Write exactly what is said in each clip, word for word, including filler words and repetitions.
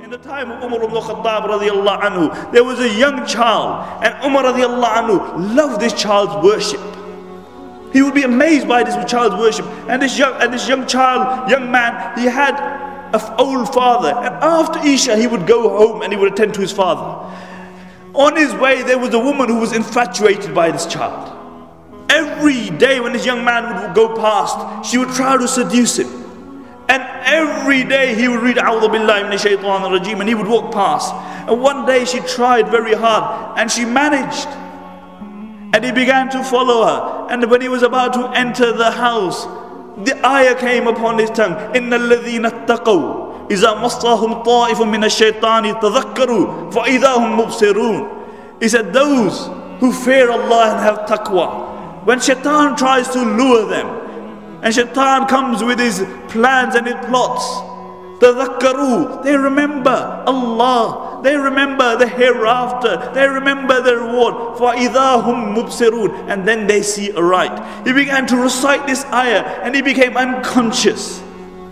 In the time of Umar ibn Khattab radiallahu anhu, there was a young child, and Umar radiallahu anhu loved this child's worship. He would be amazed by this child's worship. And this young, and this young child, young man, he had an old father. And after Isha, he would go home and he would attend to his father. On his way, there was a woman who was infatuated by this child. Every day when this young man would go past, she would try to seduce him. And every day he would read A'udhu Billahi Minash Shaitanir Rajeem, and he would walk past. And one day she tried very hard and she managed. And he began to follow her. And when he was about to enter the house, the ayah came upon his tongue. إِنَّ الَّذِينَ اتَّقَوْا إِذَا مَصَّهُمْ طَائِفٌ مِّنَ الشَّيْطَانِ تَذَكَّرُوا فَإِذَا هُمْ مُبْصِرُونَ. He said, those who fear Allah and have taqwa, when shaitan tries to lure them, and shaitan comes with his plans and his plots, tadhakkaru, they remember Allah, they remember the hereafter, they remember the reward. فَإِذَا هُمْ مُبْصِرُونَ. And then they see aright. He began to recite this ayah and he became unconscious.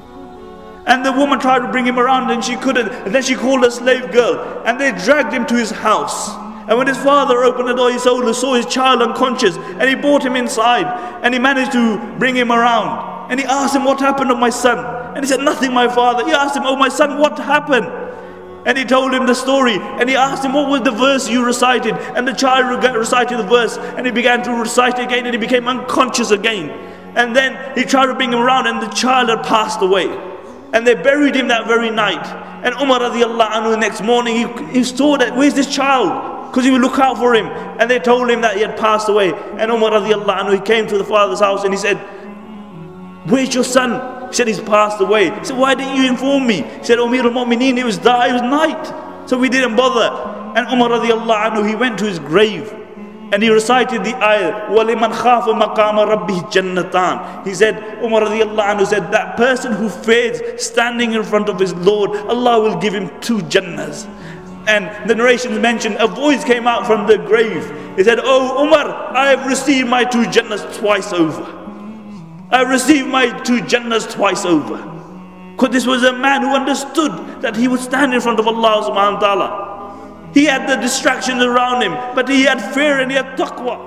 And the woman tried to bring him around and she couldn't. And then she called a slave girl and they dragged him to his house. And when his father opened the door, he saw, saw his child unconscious, and he brought him inside, and he managed to bring him around. And he asked him, what happened to my son? And he said, nothing, my father. He asked him, oh my son, what happened? And he told him the story, and he asked him, what was the verse you recited? And the child recited the verse, and he began to recite again, and he became unconscious again. And then he tried to bring him around, and the child had passed away. And they buried him that very night. And Umar radiallahu anhu, the next morning, he, he saw that, where's this child? Because he would look out for him. And they told him that he had passed away. And Umar radiallahu anhu, he came to the father's house and he said, where's your son? He said, he's passed away. He said, why didn't you inform me? He said, Amir al-Mu'mineen, it was dark, it was night. So we didn't bother. And Umar radiallahu anhu, he went to his grave. And he recited the ayah, وَلِمَنْ خَافَ مَقَامَ رَبِّهِ جَنَّتَانِ. He said, Umar radiallahu anhu said, that person who fears standing in front of his Lord, Allah will give him two Jannahs. And the narrations mentioned, a voice came out from the grave. He said, oh Umar, I have received my two Jannahs twice over. I have received my two Jannahs twice over. Because this was a man who understood that he would stand in front of Allah subhanahu wa ta'ala. He had the distractions around him, but he had fear and he had taqwa.